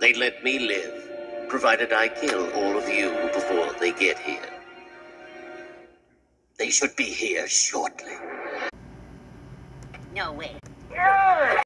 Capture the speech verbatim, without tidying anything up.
They let me live, provided I kill all of you before they get here. They should be here shortly. No way.